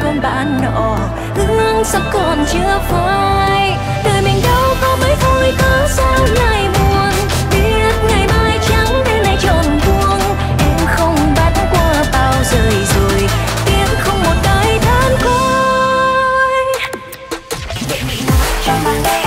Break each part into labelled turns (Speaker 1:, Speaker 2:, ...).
Speaker 1: còn bạn nọ, hướng sao còn chưa phai. Đời mình đâu có mấy thôi, cớ sao lại buồn, biết ngày mai chẳng đến nay trọn buông. Em không bắt qua bao rời rồi, tiếc không một ai than côi. Để mình nói cho mà nghe.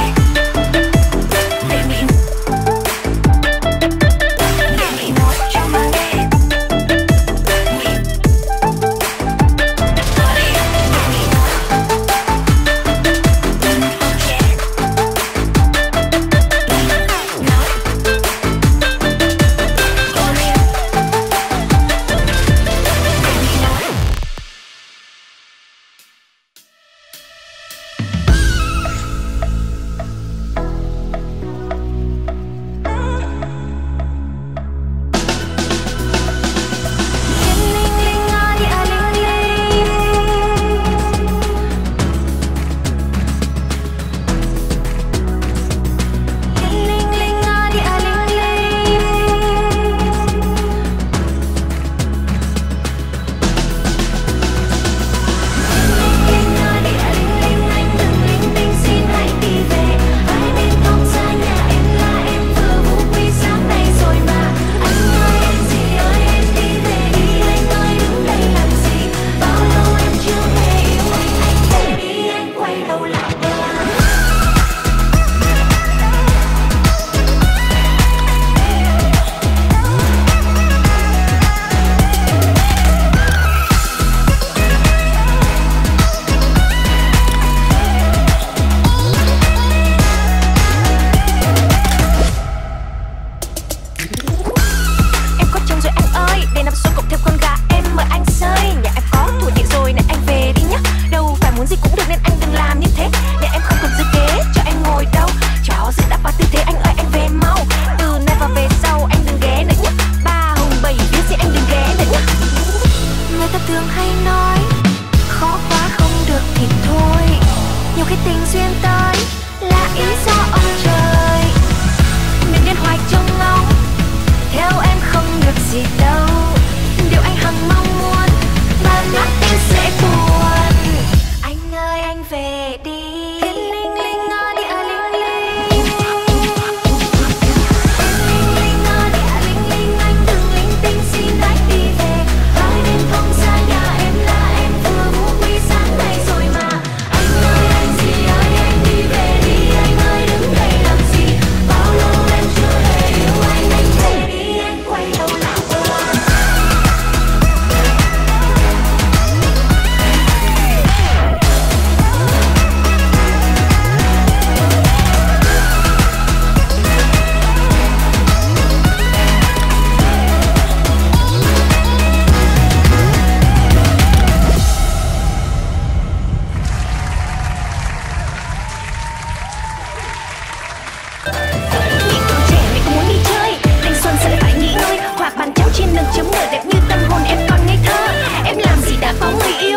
Speaker 2: Chấm nở đẹp như tâm hồn em còn ngây thơ. Em làm gì đã có người yêu.